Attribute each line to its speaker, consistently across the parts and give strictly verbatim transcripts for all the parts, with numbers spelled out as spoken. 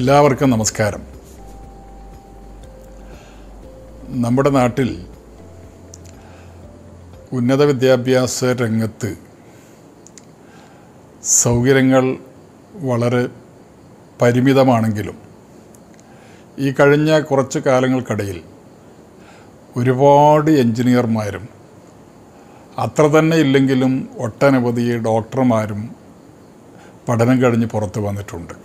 Speaker 1: എല്ലാവർക്കും നമസ്കാരം. നമ്മുടെ നാട്ടിൽ ഉന്നത വിദ്യാഭ്യാസ രംഗത്ത് സൗകര്യങ്ങൾ വളരെ പരിമിതമാണെങ്കിലും ഈ കഴിഞ്ഞ കുറച്ച് കാലങ്ങൾക്കിടയിൽ ഒരുപാട് എഞ്ചിനീയർമാരും അത്ര തന്നെ ഇല്ലെങ്കിലും ഒട്ടനവധി ഡോക്ടർമാരും പഠനം കഴിഞ്ഞ് പുറത്തു വന്നിട്ടുണ്ട്.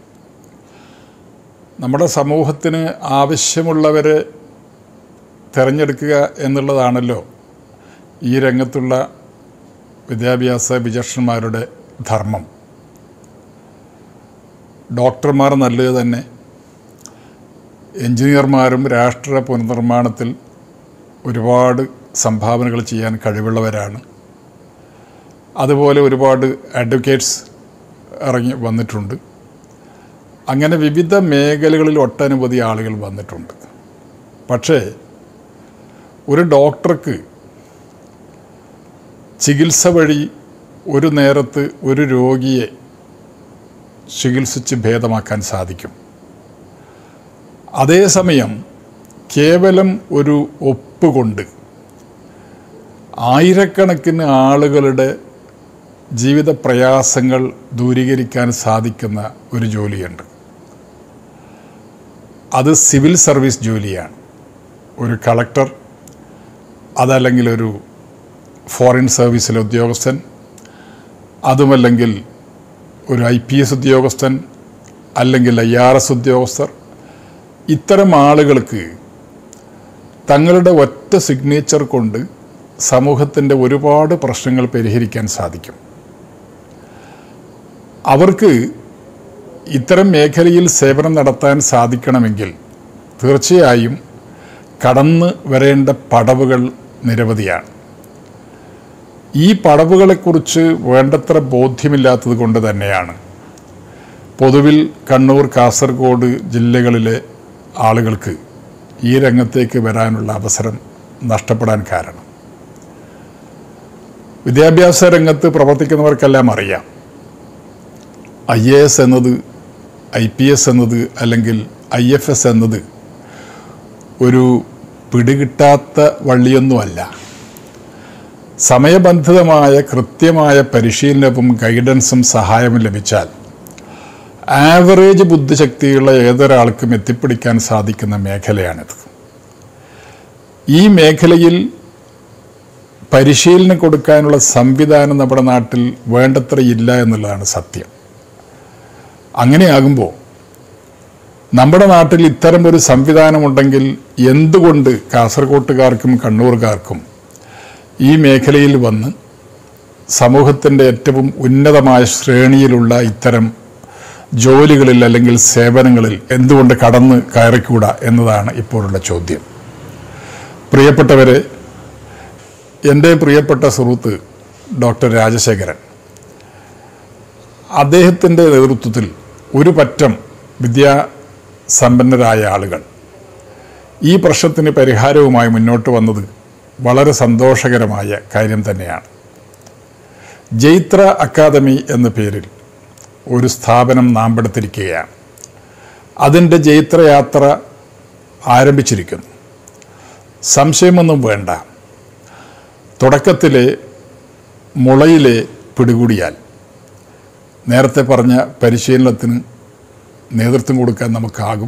Speaker 1: നമ്മുടെ സമൂഹത്തിന് ആവശ്യമുള്ളവരെ തിരഞ്ഞെടുക്കുക എന്നുള്ളതാണല്ലോ ഈ രംഗത്തുള്ള വിദ്യാഭ്യാസ വിചക്ഷണന്മാരുടെ ധർമ്മം. ഡോക്ടർമാർ നല്ലത് തന്നെ, എഞ്ചിനീയർമാരും രാഷ്ട്ര പുനർനിർമ്മാണത്തിൽ ഒരുപാട് സംഭാവനകൾ ചെയ്യാൻ കഴിവുള്ളവരാണ്. അതുപോലെ ഒരുപാട് അഡ്വക്കേറ്റ്സ് ഇറങ്ങി വന്നിട്ടുണ്ട്. അങ്ങനെ വിവിധ മേഖലകളിൽ ഒട്ടനവധി ആളുകൾ വന്നിട്ടുണ്ട്. പക്ഷേ ഒരു ഡോക്ടർക്ക് ചികിത്സ വഴി ഒരു നേരത്ത് ഒരു രോഗിയെ ചികിത്സിച്ച് ഭേദമാക്കാൻ സാധിക്കും. അതേസമയം കേവലം ഒരു ഒപ്പ് കൊണ്ട് ആയിരക്കണക്കിന് ആളുകളുടെ ജീവിത പ്രയാസങ്ങൾ ദൂരീകരിക്കാൻ സാധിക്കുന്ന ഒരു ജോലിയുണ്ട്. അത് സിവിൽ സർവീസ് ജോലിയാണ്. ഒരു കളക്ടർ, അതല്ലെങ്കിൽ ഒരു ഫോറിൻ സർവീസിലെ ഉദ്യോഗസ്ഥൻ, അതുമല്ലെങ്കിൽ ഒരു ഐ പി എസ് ഉദ്യോഗസ്ഥൻ, അല്ലെങ്കിൽ ഐ ആർ എസ് ഉദ്യോഗസ്ഥർ, ഇത്തരം ആളുകൾക്ക് തങ്ങളുടെ ഒറ്റ സിഗ്നേച്ചർ കൊണ്ട് സമൂഹത്തിൻ്റെ ഒരുപാട് പ്രശ്നങ്ങൾ പരിഹരിക്കാൻ സാധിക്കും. അവർക്ക് ഇത്തരം മേഖലയിൽ സേവനം നടത്താൻ സാധിക്കണമെങ്കിൽ തീർച്ചയായും കടന്നു വരേണ്ട പടവുകൾ നിരവധിയാണ്. ഈ പടവുകളെക്കുറിച്ച് വേണ്ടത്ര ബോധ്യമില്ലാത്തത് കൊണ്ട് തന്നെയാണ് പൊതുവിൽ കണ്ണൂർ, കാസർഗോഡ് ജില്ലകളിലെ ആളുകൾക്ക് ഈ രംഗത്തേക്ക് വരാനുള്ള അവസരം നഷ്ടപ്പെടാൻ കാരണം. വിദ്യാഭ്യാസ രംഗത്ത് പ്രവർത്തിക്കുന്നവർക്കെല്ലാം അറിയാം, ഐ എ എസ് എന്നത്, ഐ പി എസ് എന്നത്, അല്ലെങ്കിൽ ഐ എഫ് എസ് എന്നത് ഒരു പിടികിട്ടാത്ത വള്ളിയൊന്നുമല്ല. സമയബന്ധിതമായ കൃത്യമായ പരിശീലനവും ഗൈഡൻസും സഹായവും ലഭിച്ചാൽ ആവറേജ് ബുദ്ധിശക്തിയുള്ള ഏതൊരാൾക്കും എത്തിപ്പിടിക്കാൻ സാധിക്കുന്ന മേഖലയാണിത്. ഈ മേഖലയിൽ പരിശീലനം കൊടുക്കാനുള്ള സംവിധാനം നമ്മുടെ നാട്ടിൽ വേണ്ടത്ര ഇല്ല എന്നുള്ളതാണ് സത്യം. അങ്ങനെയാകുമ്പോൾ നമ്മുടെ നാട്ടിൽ ഇത്തരം ഒരു സംവിധാനമുണ്ടെങ്കിൽ എന്തുകൊണ്ട് കാസർഗോട്ടുകാർക്കും കണ്ണൂർക്കാർക്കും ഈ മേഖലയിൽ വന്ന് സമൂഹത്തിൻ്റെ ഏറ്റവും ഉന്നതമായ ശ്രേണിയിലുള്ള ഇത്തരം ജോലികളിൽ അല്ലെങ്കിൽ സേവനങ്ങളിൽ എന്തുകൊണ്ട് കടന്ന് കയറിക്കൂടാ എന്നതാണ് ഇപ്പോഴുള്ള ചോദ്യം. പ്രിയപ്പെട്ടവരെ, എൻ്റെ പ്രിയപ്പെട്ട സുഹൃത്ത് ഡോക്ടർ രാജശേഖരൻ, അദ്ദേഹത്തിൻ്റെ നേതൃത്വത്തിൽ ഒരു പറ്റം വിദ്യാസമ്പന്നരായ ആളുകൾ ഈ പ്രശ്നത്തിന് പരിഹാരവുമായി മുന്നോട്ട് വന്നത് വളരെ സന്തോഷകരമായ കാര്യം തന്നെയാണ്. ജൈത്ര അക്കാദമി എന്ന പേരിൽ ഒരു സ്ഥാപനം നാമ്പെടുത്തിരിക്കുകയാണ്. അതിൻ്റെ ജൈത്രയാത്ര ആരംഭിച്ചിരിക്കുന്നു. സംശയമൊന്നും വേണ്ട, തുടക്കത്തിലെ മുളയിലെ പിടികൂടിയാൽ നേരത്തെ പറഞ്ഞ പരിശീലനത്തിന് നേതൃത്വം കൊടുക്കാൻ നമുക്കാകും.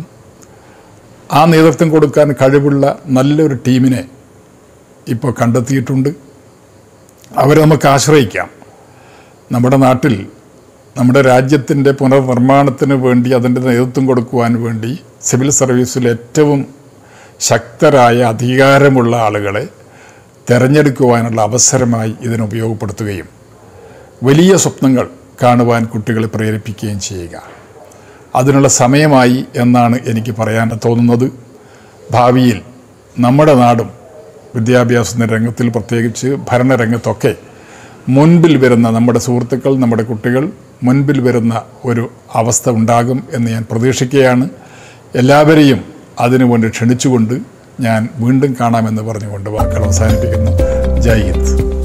Speaker 1: ആ നേതൃത്വം കൊടുക്കാൻ കഴിവുള്ള നല്ലൊരു ടീമിനെ ഇപ്പോൾ കണ്ടെത്തിയിട്ടുണ്ട്. അവരെ നമുക്ക് ആശ്രയിക്കാം. നമ്മുടെ നാട്ടിൽ നമ്മുടെ രാജ്യത്തിൻ്റെ പുനർനിർമ്മാണത്തിന് വേണ്ടി അതിൻ്റെ നേതൃത്വം കൊടുക്കുവാൻ വേണ്ടി സിവിൽ സർവീസിൽ ഏറ്റവും ശക്തരായ അധികാരമുള്ള ആളുകളെ തിരഞ്ഞെടുക്കുവാനുള്ള അവസരമായി ഇതിനെ ഉപയോഗപ്പെടുത്തുകയും വലിയ സ്വപ്നങ്ങൾ കാണുവാൻ കുട്ടികളെ പ്രേരിപ്പിക്കുകയും ചെയ്യുക, അതിനുള്ള സമയമായി എന്നാണ് എനിക്ക് പറയാൻ തോന്നുന്നത്. ഭാവിയിൽ നമ്മുടെ നാടും വിദ്യാഭ്യാസ രംഗത്തിൽ, പ്രത്യേകിച്ച് ഭരണരംഗത്തൊക്കെ മുൻപിൽ വരുന്ന നമ്മുടെ സുഹൃത്തുക്കൾ, നമ്മുടെ കുട്ടികൾ മുൻപിൽ വരുന്ന ഒരു അവസ്ഥ ഉണ്ടാകും എന്ന് ഞാൻ പ്രതീക്ഷിക്കുകയാണ്. എല്ലാവരെയും അതിനുവേണ്ടി ക്ഷണിച്ചുകൊണ്ട് ഞാൻ വീണ്ടും കാണാമെന്ന് പറഞ്ഞുകൊണ്ട് വാക്കുകൾ അവസാനിപ്പിക്കുന്നു. ജയ് ഹിന്ദ്.